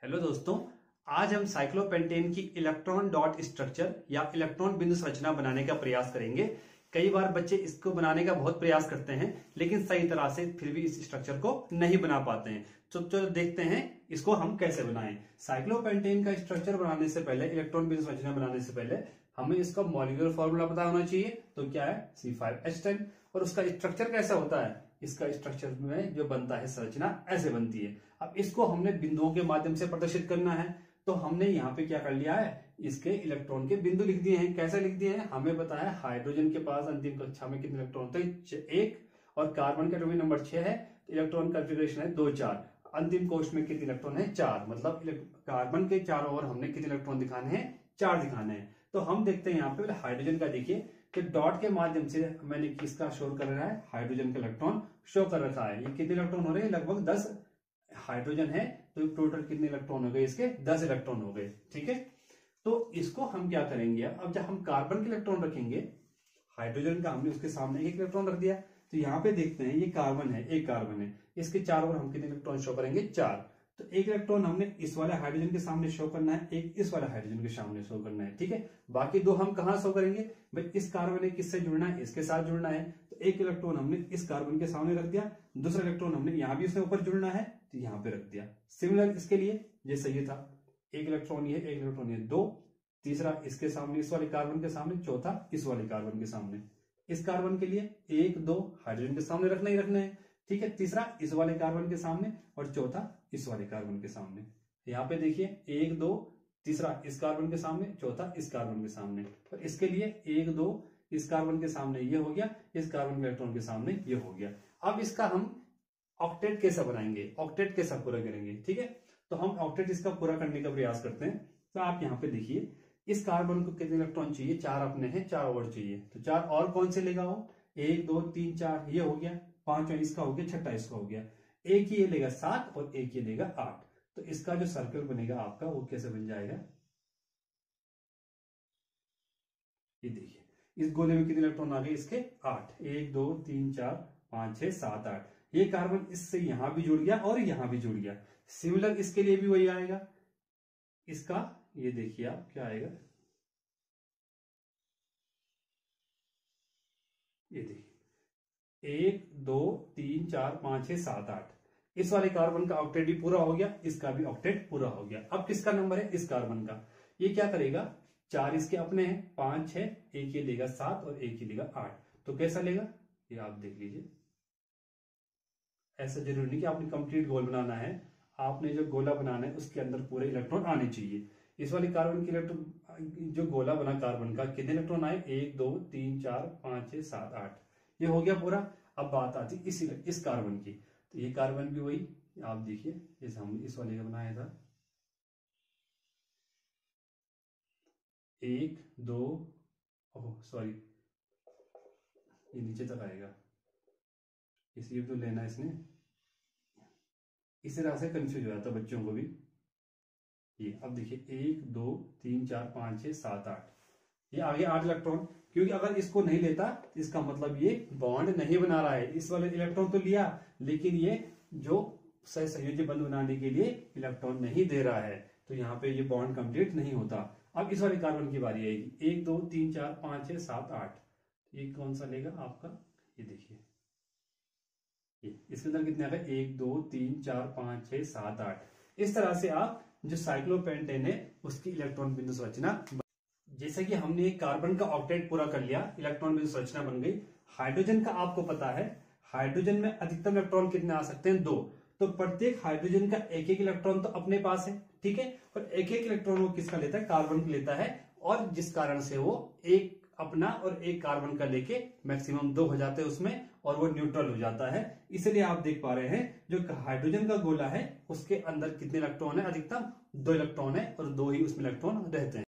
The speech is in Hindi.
हेलो दोस्तों, आज हम साइक्लोपेंटेन की इलेक्ट्रॉन डॉट स्ट्रक्चर या इलेक्ट्रॉन बिंदु संरचना बनाने का प्रयास करेंगे। कई बार बच्चे इसको बनाने का बहुत प्रयास करते हैं लेकिन सही तरह से फिर भी इस स्ट्रक्चर को नहीं बना पाते हैं। तो चलो देखते हैं इसको हम कैसे बनाएं। साइक्लोपेंटेन का स्ट्रक्चर बनाने से पहले, इलेक्ट्रॉन बिंदु संरचना बनाने से पहले हमें इसका मॉलिक्यूलर फॉर्मूला पता होना चाहिए। तो क्या है? C5H10। और उसका स्ट्रक्चर कैसा होता है? इसका स्ट्रक्चर में जो बनता है संरचना ऐसे बनती है। अब इसको हमने बिंदुओं के माध्यम से प्रदर्शित करना है, तो हमने यहाँ पे क्या कर लिया है, इसके इलेक्ट्रॉन के बिंदु लिख दिए हैं। कैसे लिख दिए हैं? हमें पता है हाइड्रोजन के पास अंतिम कक्षा में कितने इलेक्ट्रॉन थे? 1। और कार्बन का एटॉमिक नंबर 6 है, इलेक्ट्रॉन कॉन्फ़िगरेशन है 2 4। अंतिम कोष्ठ में कितने इलेक्ट्रॉन है? 4। मतलब कार्बन के चारों ओर हमने कितने इलेक्ट्रॉन दिखाने हैं? 4 दिखाने हैं। तो हम देखते हैं यहाँ पे हाइड्रोजन का। देखिए कि डॉट के माध्यम से मैंने किसका शो कर रहा है? हाइड्रोजन का इलेक्ट्रॉन शो कर रखा है। ये कितने इलेक्ट्रॉन हो रहे हैं? लगभग 10 हाइड्रोजन है, तो टोटल कितने इलेक्ट्रॉन हो गए इसके? 10 इलेक्ट्रॉन हो गए। ठीक है, तो इसको हम क्या करेंगे, अब जब हम कार्बन के इलेक्ट्रॉन रखेंगे, हाइड्रोजन का हमने उसके सामने एक इलेक्ट्रॉन रख दिया, तो यहाँ पे देखते हैं ये कार्बन है, एक कार्बन है, इसके चारों ओर हम कितने इलेक्ट्रॉन शो करेंगे? 4। तो एक इलेक्ट्रॉन हमने इस वाले हाइड्रोजन के सामने शो करना है, एक इस वाले हाइड्रोजन के सामने शो करना है। ठीक है, बाकी 2 हम कहाँ शो करेंगे भाई? इस कार्बन ने किससे जुड़ना है? इसके साथ जुड़ना है, तो एक इलेक्ट्रॉन हमने इस कार्बन के सामने रख दिया, दूसरा इलेक्ट्रॉन हमने यहाँ भी उसके ऊपर जुड़ना है, तो यहाँ पे रख दिया। सिमिलर इसके लिए जैसे ये था, एक इलेक्ट्रॉन ये, एक इलेक्ट्रॉन ये, 2, तीसरा इसके सामने इस वाले कार्बन के सामने, चौथा इस वाले कार्बन के सामने। इस कार्बन के लिए 1 2 हाइड्रोजन के सामने रखना ही रखना है। ठीक है, तीसरा इस वाले कार्बन के सामने और चौथा इस वाले कार्बन के सामने। यहाँ पे देखिए 1 2, तीसरा इस कार्बन के सामने, चौथा इस कार्बन के सामने। और इसके लिए 1 2 इस कार्बन के सामने ये हो गया, इस कार्बन के इलेक्ट्रॉन के सामने ये हो गया। अब इसका हम ऑक्टेट कैसा बनाएंगे, ऑक्टेट कैसा पूरा करेंगे? ठीक है, तो हम ऑक्टेट इसका पूरा करने का प्रयास करते हैं। तो आप यहाँ पे देखिए, इस कार्बन को कितने इलेक्ट्रॉन चाहिए? 4 अपने हैं, 4 और चाहिए, तो 4 और कौन से लेगा वो? 1 2 3 4 ये हो गया, 5 इसका हो गया, 6 इसका हो गया, एक ही ये लेगा 7 और एक ये लेगा 8। तो इसका जो सर्कल बनेगा आपका वो कैसे बन जाएगा? ये देखिए, इस गोले में कितने इलेक्ट्रॉन आ गए इसके? 8। 1 2 3 4 5 6 7 8। ये कार्बन इससे यहां भी जुड़ गया और यहां भी जुड़ गया। सिमिलर इसके लिए भी वही आएगा। इसका ये देखिए आप क्या आएगा, ये देखिए 1 2 3 4 5 6 7 8। इस वाले कार्बन का ऑक्टेट भी पूरा हो गया, इसका भी ऑक्टेट पूरा हो गया। अब किसका नंबर है? इस कार्बन का। ये क्या करेगा? 4 इसके अपने हैं, 5 6, एक ये लेगा 7 और एक ये लेगा 8। तो कैसा लेगा ये आप देख लीजिए। ऐसा जरूरी नहीं कि आपने कंप्लीट गोल बनाना है, आपने जो गोला बनाना है उसके अंदर पूरे इलेक्ट्रॉन आने चाहिए। इस वाले कार्बन के इलेक्ट्रॉन, जो गोला बना कार्बन का, कितने इलेक्ट्रॉन आए? 1 2 3 4 5 6 7 8। ये हो गया पूरा। अब बात आती इस कार्बन की। तो ये कार्बन भी वही आप देखिए, जैसे हमने इस वाले का बनाया था, 1 2, ओह सॉरी, ये नीचे तक आएगा, इसलिए तो लेना इसने, इस तरह से कंफ्यूज हो जाता है बच्चों को भी। ये अब देखिए 1 2 3 4 5 6 7 8, ये आगे 8 इलेक्ट्रॉन, क्योंकि अगर इसको नहीं लेता इसका मतलब ये बॉन्ड नहीं बना रहा है। इस वाले इलेक्ट्रॉन तो लिया, लेकिन ये जो सहसंयोजी बंध बनाने के लिए इलेक्ट्रॉन नहीं दे रहा है, तो यहाँ पे ये बॉन्ड कंप्लीट नहीं होता। अब इस वाले कार्बन की बारी आएगी, 1 2 3 4 5 6 7 8। ये कौन सा लेगा आपका? ये देखिए, ये इसके अंदर कितने आ गए? 1 2 3 4 5 6 7 8। इस तरह से आप जो साइक्लोपेंटेन है उसकी इलेक्ट्रॉन बिंदु संरचना, जैसे कि हमने कार्बन का ऑक्टेट पूरा कर लिया, इलेक्ट्रॉन बिंदु संरचना बन गई। हाइड्रोजन का आपको पता है, हाइड्रोजन में अधिकतम इलेक्ट्रॉन कितने आ सकते हैं? 2। तो प्रत्येक हाइड्रोजन का एक एक इलेक्ट्रॉन तो अपने पास है। ठीक है, और एक एक इलेक्ट्रॉन वो किसका लेता है? कार्बन का लेता है, और जिस कारण से वो एक अपना और एक कार्बन का लेके मैक्सिमम 2 हो जाते हैं उसमें, और वो न्यूट्रल हो जाता है। इसलिए आप देख पा रहे हैं जो हाइड्रोजन का गोला है उसके अंदर कितने इलेक्ट्रॉन है? अधिकतम 2 इलेक्ट्रॉन है, और 2 ही उसमें इलेक्ट्रॉन रहते हैं।